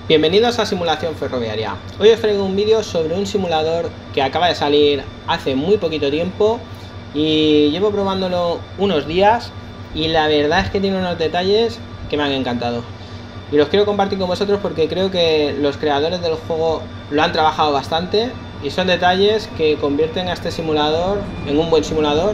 Bienvenidos a Simulación Ferroviaria. Hoy os traigo un vídeo sobre un simulador que acaba de salir hace muy poquito tiempo y llevo probándolo unos días y la verdad es que tiene unos detalles que me han encantado y los quiero compartir con vosotros porque creo que los creadores del juego lo han trabajado bastante y son detalles que convierten a este simulador en un buen simulador.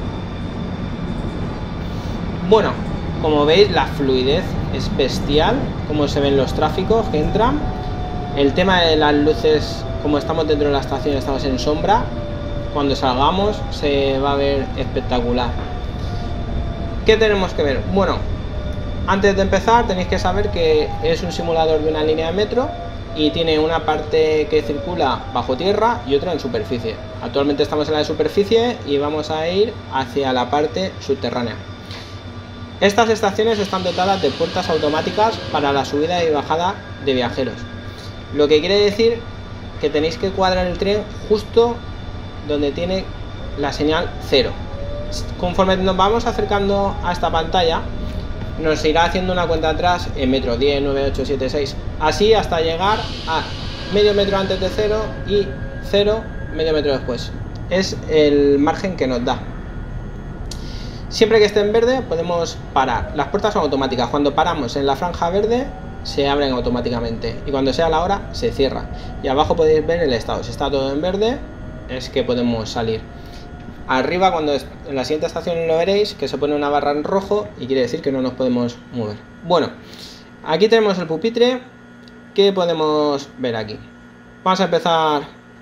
Bueno, como veis, la fluidez es bestial, como se ven los tráficos que entran. El tema de las luces, como estamos dentro de la estación, estamos en sombra. Cuando salgamos se va a ver espectacular. ¿Qué tenemos que ver? Bueno, antes de empezar tenéis que saber que es un simulador de una línea de metro y tiene una parte que circula bajo tierra y otra en superficie. Actualmente estamos en la de superficie y vamos a ir hacia la parte subterránea. Estas estaciones están dotadas de puertas automáticas para la subida y bajada de viajeros, lo que quiere decir que tenéis que cuadrar el tren justo donde tiene la señal 0. Conforme nos vamos acercando a esta pantalla, nos irá haciendo una cuenta atrás en metro 10, 9, 8, 7, 6, así hasta llegar a medio metro antes de 0 y 0 medio metro después. Es el margen que nos da. Siempre que esté en verde podemos parar. Las puertas son automáticas. Cuando paramos en la franja verde se abren automáticamente y cuando sea la hora se cierra. Y abajo podéis ver el estado. Si está todo en verde es que podemos salir. Arriba, cuando en la siguiente estación lo veréis, que se pone una barra en rojo y quiere decir que no nos podemos mover. Bueno, aquí tenemos el pupitre. ¿Qué podemos ver aquí? Vamos a empezar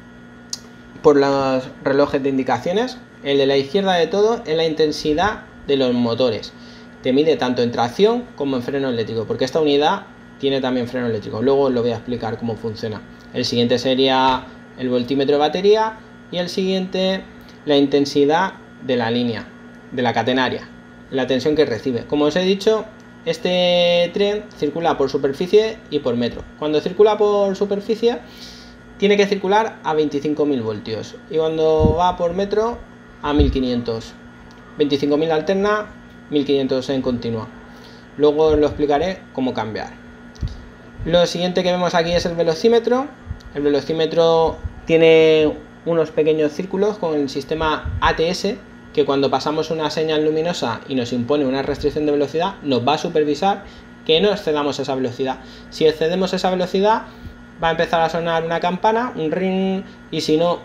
por los relojes de indicaciones. El de la izquierda de todo es la intensidad de los motores. Te mide tanto en tracción como en freno eléctrico, porque esta unidad tiene también freno eléctrico. Luego os lo voy a explicar cómo funciona. El siguiente sería el voltímetro de batería y el siguiente la intensidad de la línea, de la catenaria, la tensión que recibe. Como os he dicho, este tren circula por superficie y por metro. Cuando circula por superficie tiene que circular a 25.000 voltios y cuando va por metro a 1500, 25.000 alterna, 1500 en continua. Luego os lo explicaré cómo cambiar. Lo siguiente que vemos aquí es el velocímetro. El velocímetro tiene unos pequeños círculos con el sistema ATS, que cuando pasamos una señal luminosa y nos impone una restricción de velocidad, nos va a supervisar que no excedamos esa velocidad. Si excedemos esa velocidad, va a empezar a sonar una campana, un ring, y si no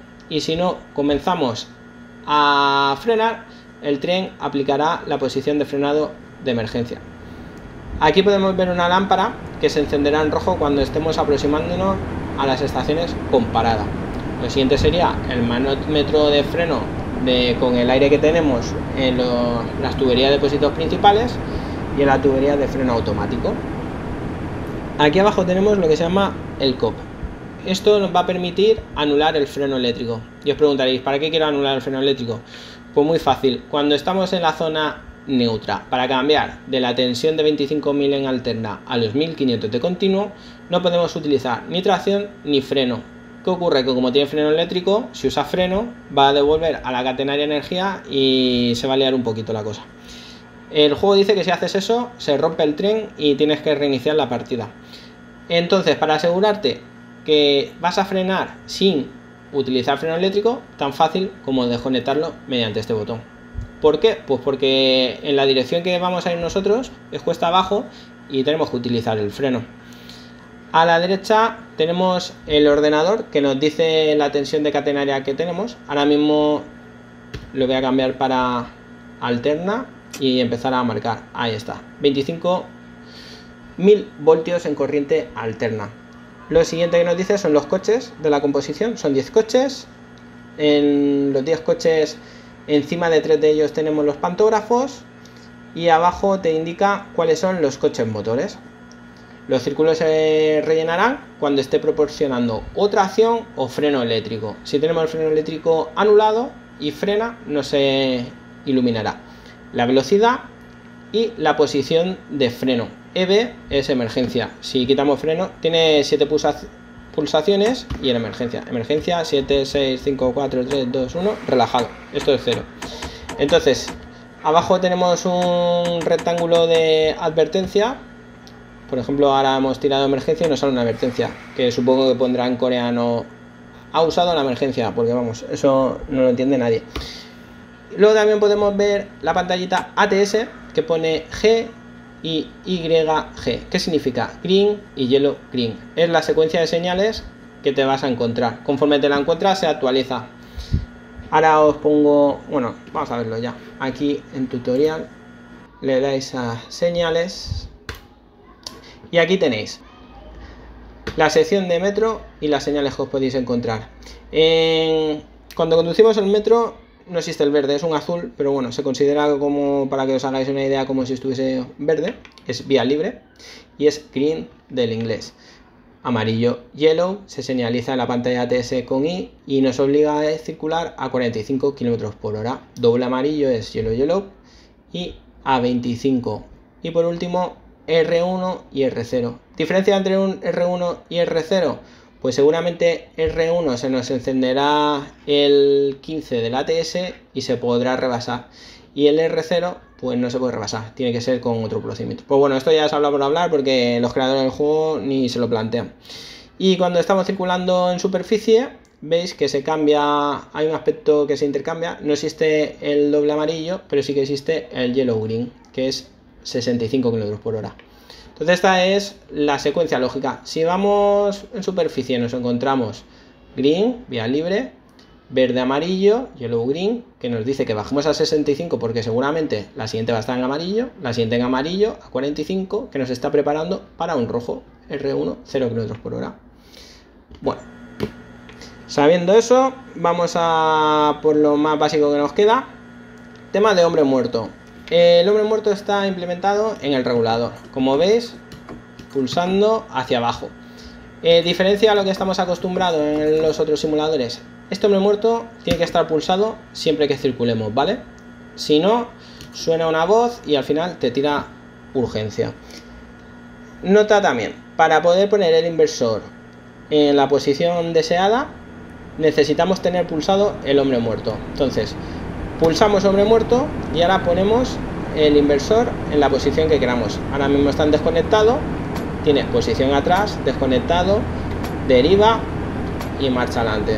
comenzamos a frenar, el tren aplicará la posición de frenado de emergencia. Aquí podemos ver una lámpara que se encenderá en rojo cuando estemos aproximándonos a las estaciones con parada. Lo siguiente sería el manómetro de freno con el aire que tenemos en las tuberías de depósitos principales y en la tubería de freno automático. Aquí abajo tenemos lo que se llama el COP. Esto nos va a permitir anular el freno eléctrico. Y os preguntaréis, ¿para qué quiero anular el freno eléctrico? Pues muy fácil. Cuando estamos en la zona neutra, para cambiar de la tensión de 25.000 en alterna a los 1500 de continuo, no podemos utilizar ni tracción ni freno. ¿Qué ocurre? Que como tiene freno eléctrico, si usa freno, va a devolver a la catenaria energía y se va a liar un poquito la cosa. El juego dice que si haces eso, se rompe el tren y tienes que reiniciar la partida. Entonces, para asegurarte que vas a frenar sin utilizar freno eléctrico, tan fácil como desconectarlo mediante este botón. ¿Por qué? Pues porque en la dirección que vamos a ir nosotros es cuesta abajo y tenemos que utilizar el freno. A la derecha tenemos el ordenador que nos dice la tensión de catenaria que tenemos. Ahora mismo lo voy a cambiar para alterna y empezar a marcar. Ahí está, 25.000 voltios en corriente alterna. Lo siguiente que nos dice son los coches de la composición. Son 10 coches. En los 10 coches, encima de 3 de ellos tenemos los pantógrafos y abajo te indica cuáles son los coches motores. Los círculos se rellenarán cuando esté proporcionando o tracción o freno eléctrico. Si tenemos el freno eléctrico anulado y frena, no se iluminará. La velocidad y la posición de freno. EB es emergencia. Si quitamos freno, tiene 7 pulsaciones y en emergencia. Emergencia 7, 6, 5, 4, 3, 2, 1, relajado. Esto es 0. Entonces, abajo tenemos un rectángulo de advertencia Por ejemplo, ahora hemos tirado emergencia y nos sale una advertencia, que supongo que pondrá en coreano: ha usado la emergencia, porque vamos, eso no lo entiende nadie. Luego también podemos ver la pantallita ATS que pone G y YG. ¿Qué significa? Green y Yellow Green. Es la secuencia de señales que te vas a encontrar. Conforme te la encuentras se actualiza. Ahora os pongo, bueno, vamos a verlo ya. Aquí en tutorial le dais a señales y aquí tenéis la sección de metro y las señales que os podéis encontrar. Cuando conducimos el metro no existe el verde, es un azul, pero bueno, se considera como, para que os hagáis una idea, como si estuviese verde. Es vía libre y es green del inglés. Amarillo, yellow, se señaliza en la pantalla ATS con I y nos obliga a circular a 45 km por hora. Doble amarillo es yellow, yellow y a 25. Y por último, R1 y R0. ¿Diferencia entre un R1 y R0? Pues seguramente R1 se nos encenderá el 15 del ATS y se podrá rebasar. Y el R0 pues no se puede rebasar, tiene que ser con otro procedimiento. Pues bueno, esto ya se habla por hablar porque los creadores del juego ni se lo plantean. Y cuando estamos circulando en superficie, veis que se cambia, hay un aspecto que se intercambia. No existe el doble amarillo, pero sí que existe el yellow green, que es 65 km por hora. Entonces esta es la secuencia lógica. Si vamos en superficie nos encontramos green, vía libre, verde amarillo, yellow green, que nos dice que bajemos a 65 porque seguramente la siguiente va a estar en amarillo, la siguiente en amarillo a 45, que nos está preparando para un rojo, R1, 0 km por hora. Bueno, sabiendo eso, vamos a por lo más básico que nos queda. Tema de hombre muerto. El hombre muerto está implementado en el regulador, como veis, pulsando hacia abajo. Diferencia a lo que estamos acostumbrados en los otros simuladores. Este hombre muerto tiene que estar pulsado siempre que circulemos, ¿vale? Si no, suena una voz y al final te tira urgencia. Nota también, para poder poner el inversor en la posición deseada, necesitamos tener pulsado el hombre muerto. Entonces, pulsamos hombre muerto y ahora ponemos el inversor en la posición que queramos. Ahora mismo están desconectados, tiene posición atrás, desconectado, deriva y marcha adelante.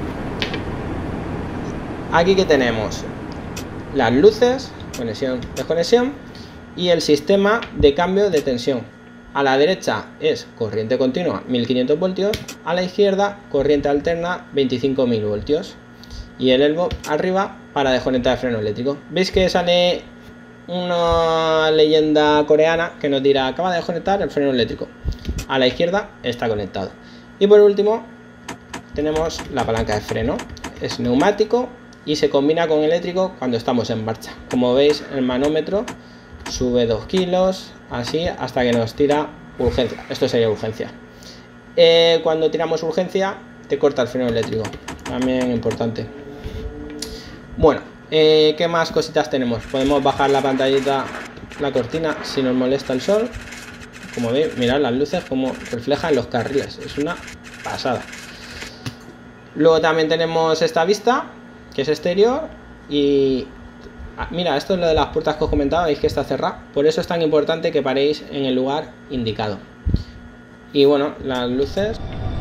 Aquí que tenemos las luces, conexión, desconexión y el sistema de cambio de tensión. A la derecha es corriente continua 1500 voltios, a la izquierda corriente alterna 25.000 voltios y el elbow arriba para desconectar el freno eléctrico. Veis que sale una leyenda coreana que nos dirá: acaba de desconectar el freno eléctrico. A la izquierda está conectado. Y por último tenemos la palanca de freno, es neumático y se combina con eléctrico cuando estamos en marcha. Como veis, el manómetro sube 2 kilos, así hasta que nos tira urgencia. Esto sería urgencia. Cuando tiramos urgencia te corta el freno eléctrico, también importante. Bueno, ¿qué más cositas tenemos? Podemos bajar la pantallita, la cortina, si nos molesta el sol. Como veis, mirad las luces como reflejan los carriles, es una pasada. Luego también tenemos esta vista, que es exterior, y mira, esto es lo de las puertas que os comentaba, veis que está cerrada. Por eso es tan importante que paréis en el lugar indicado. Y bueno, las luces.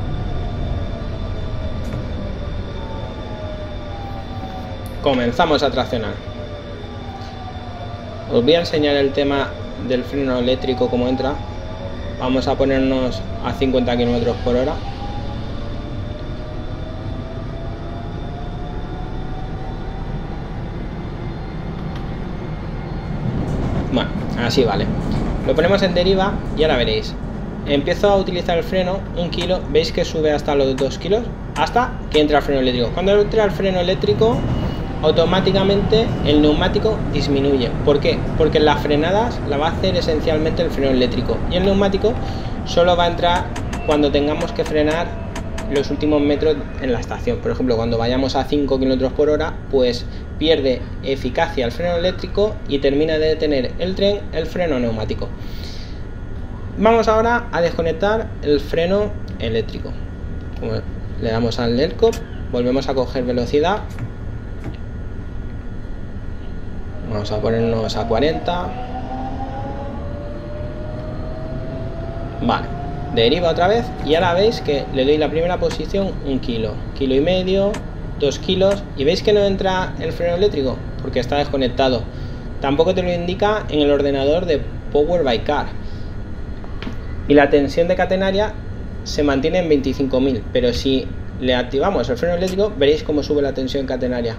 Comenzamos a traccionar. Os voy a enseñar el tema del freno eléctrico, cómo entra. Vamos a ponernos a 50 km por hora. Bueno, así vale. Lo ponemos en deriva y ahora veréis. Empiezo a utilizar el freno, 1 kilo, veis que sube hasta los 2 kilos, hasta que entra el freno eléctrico. Cuando entra el freno eléctrico, automáticamente el neumático disminuye. ¿Por qué? Porque las frenadas la va a hacer esencialmente el freno eléctrico y el neumático solo va a entrar cuando tengamos que frenar los últimos metros en la estación. Por ejemplo, cuando vayamos a 5 km por hora, pues pierde eficacia el freno eléctrico y termina de detener el tren el freno neumático. Vamos ahora a desconectar el freno eléctrico. Le damos al ERCOP, volvemos a coger velocidad. Vamos a ponernos a 40. Vale, deriva otra vez y ahora veis que le doy la primera posición 1 kilo, kilo y medio, 2 kilos, y veis que no entra el freno eléctrico porque está desconectado. Tampoco te lo indica en el ordenador de Power by Car. Y la tensión de catenaria se mantiene en 25.000, pero si le activamos el freno eléctrico veréis cómo sube la tensión catenaria.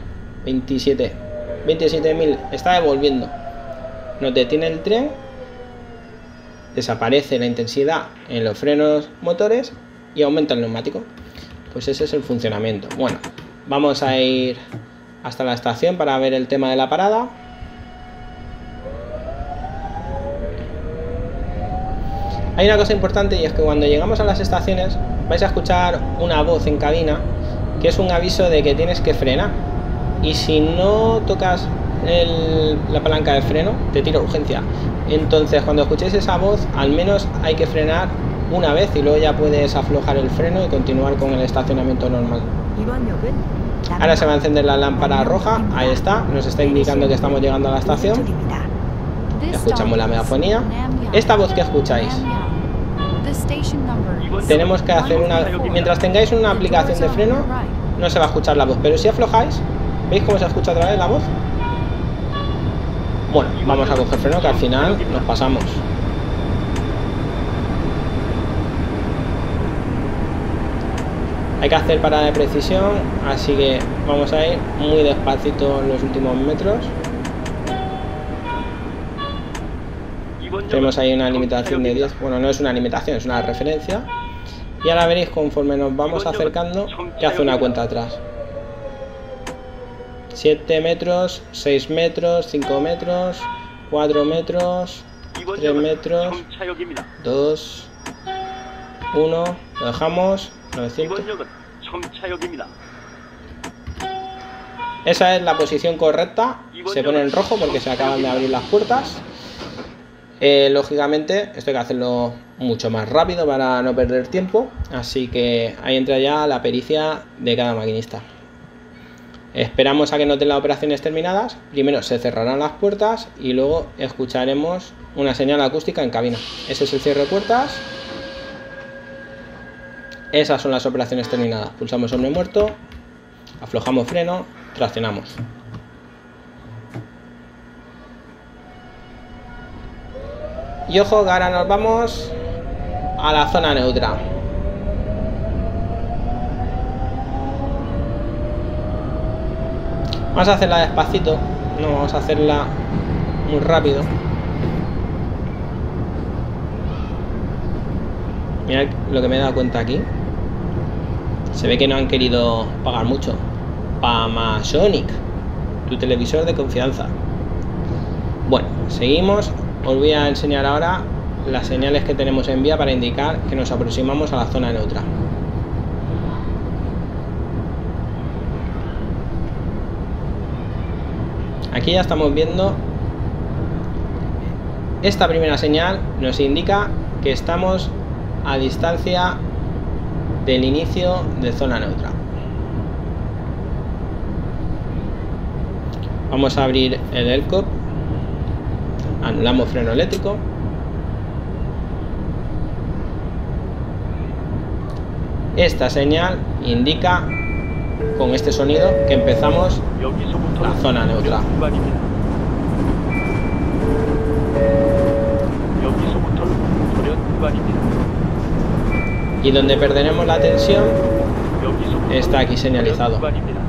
27.000, está devolviendo. Nos detiene el tren, desaparece la intensidad en los frenos motores y aumenta el neumático. Pues ese es el funcionamiento. Bueno, vamos a ir hasta la estación para ver el tema de la parada. Hay una cosa importante, y es que cuando llegamos a las estaciones vais a escuchar una voz en cabina que es un aviso de que tienes que frenar, y si no tocas la palanca de freno te tira urgencia. Entonces cuando escuchéis esa voz al menos hay que frenar una vez y luego ya puedes aflojar el freno y continuar con el estacionamiento normal. Ahora se va a encender la lámpara roja, ahí está, nos está indicando que estamos llegando a la estación. Escuchamos la megafonía. Esta voz que escucháis, tenemos que hacer mientras tengáis una aplicación de freno no se va a escuchar la voz, pero si aflojáis, ¿veis cómo se escucha otra vez la voz? Bueno, vamos a coger freno que al final nos pasamos. Hay que hacer parada de precisión, así que vamos a ir muy despacito en los últimos metros. Tenemos ahí una limitación de 10, bueno, no es una limitación, es una referencia. Y ahora veréis conforme nos vamos acercando que hace una cuenta atrás. 7 metros, 6 metros, 5 metros, 4 metros, 3 metros, 2, 1, lo dejamos, 900. Esa es la posición correcta, se pone en rojo porque se acaban de abrir las puertas. Lógicamente esto hay que hacerlo mucho más rápido para no perder tiempo, así que ahí entra ya la pericia de cada maquinista. Esperamos a que nos den las operaciones terminadas. Primero se cerrarán las puertas y luego escucharemos una señal acústica en cabina. Ese es el cierre de puertas. Esas son las operaciones terminadas. Pulsamos hombre muerto, aflojamos freno, traccionamos. Y ojo que ahora nos vamos a la zona neutra. Vamos a hacerla despacito, no vamos a hacerla muy rápido. Mirad lo que me he dado cuenta aquí. Se ve que no han querido pagar mucho. Panasonic, tu televisor de confianza. Bueno, seguimos. Os voy a enseñar ahora las señales que tenemos en vía para indicar que nos aproximamos a la zona neutra. Aquí ya estamos viendo esta primera señal, nos indica que estamos a distancia del inicio de zona neutra. Vamos a abrir el ELCOP, anulamos freno eléctrico. Esta señal indica con este sonido que empezamos la zona neutra. Y donde perderemos la tensión está aquí señalizado.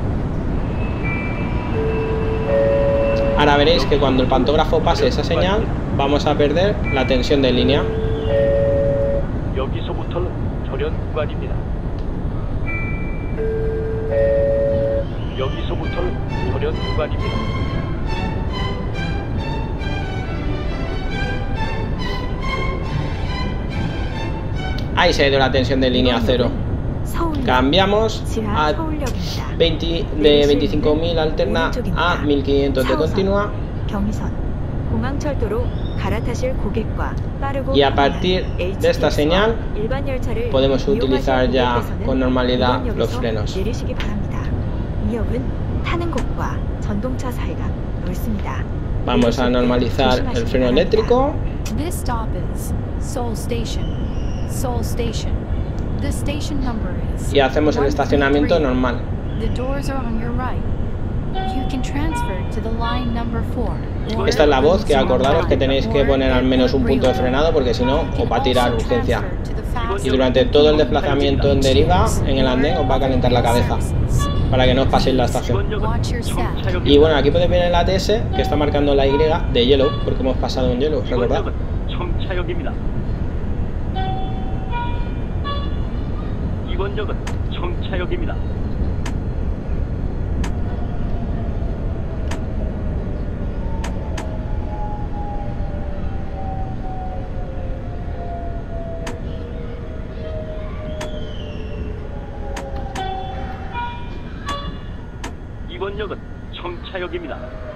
Ahora veréis que cuando el pantógrafo pase esa señal vamos a perder la tensión de línea. Ahí se ha ido la tensión de línea 0. Cambiamos a de 25.000 alterna a 1.500 de continua. Y a partir de esta señal podemos utilizar ya con normalidad los frenos. Vamos a normalizar el freno eléctrico. This stop is Seoul Station. Seoul Station. The station number is Y hacemos el estacionamiento 133. normal. The doors are on your right. You can transfer to the line number 4. Esta es la voz que acordaros que tenéis que poner al menos un punto de frenado porque si no os va a tirar urgencia. Y durante todo el desplazamiento en deriva en el andén os va a calentar la cabeza para que no os paséis la estación. Y bueno, aquí podéis ver el ATS que está marcando la Y de yellow porque hemos pasado un yellow, recordad. 이번역은 청차역입니다. 이번역은 청차역입니다.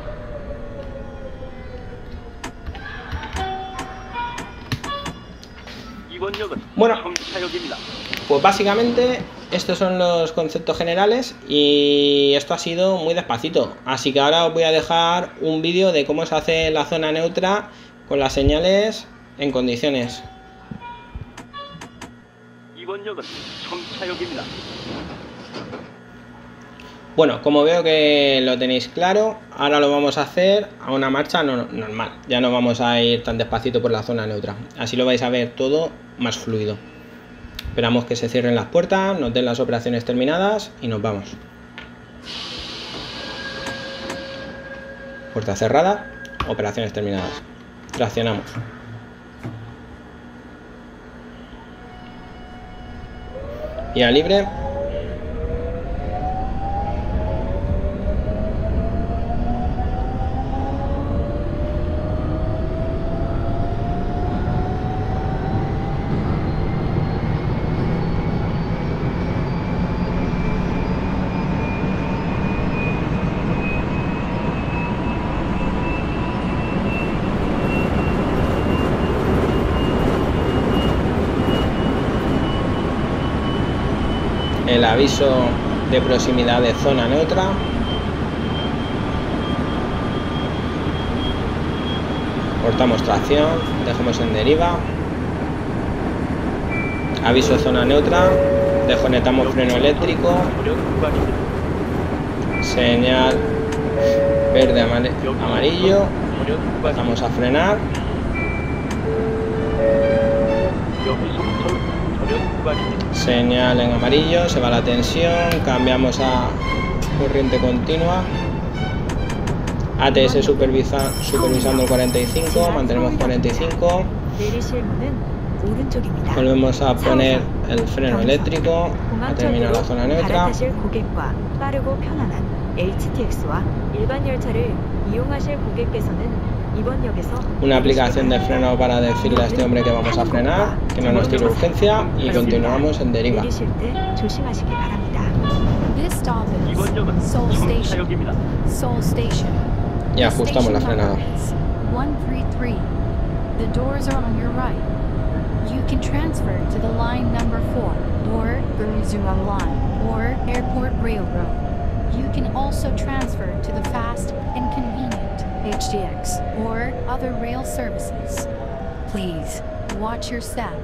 이번역은 Bueno. 청차역입니다. Pues básicamente estos son los conceptos generales y esto ha sido muy despacito. Así que ahora os voy a dejar un vídeo de cómo se hace la zona neutra con las señales en condiciones. 이번역은 청차역입니다. Bueno, como veo que lo tenéis claro, ahora lo vamos a hacer a una marcha normal. Ya no vamos a ir tan despacito por la zona neutra. Así lo vais a ver todo más fluido. Esperamos que se cierren las puertas, nos den las operaciones terminadas y nos vamos. Puerta cerrada, operaciones terminadas. Traccionamos. Vía libre. El aviso de proximidad de zona neutra. Cortamos tracción, dejamos en deriva. Aviso de zona neutra. Desconectamos freno eléctrico. Señal verde, amarillo. Vamos a frenar. Señal en amarillo, se va la tensión, cambiamos a corriente continua. ATS supervisando el 45, mantenemos 45. Volvemos a poner el freno eléctrico, a terminar la zona neutra. Una aplicación de freno para decirle a este hombre que vamos a frenar, que no nos tire urgencia y continuamos en deriva. This stop is Seoul Station. Seoul Station. Y ajustamos la frenada. 133. The doors are on your right. You can transfer to the line number 4 or Guruzunga Line or Airport Railroad. You can also transfer to the fast and convenient HDX or other rail services. Please watch your step.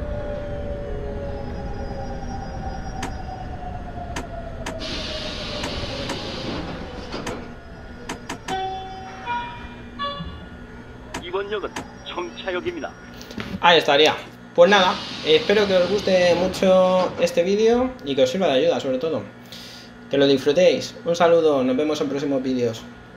이번역은 청차역입니다. Ahí estaría. Pues nada, espero que os guste mucho este vídeo y que os sirva de ayuda sobre todo. Que lo disfrutéis. Un saludo, nos vemos en próximos vídeos.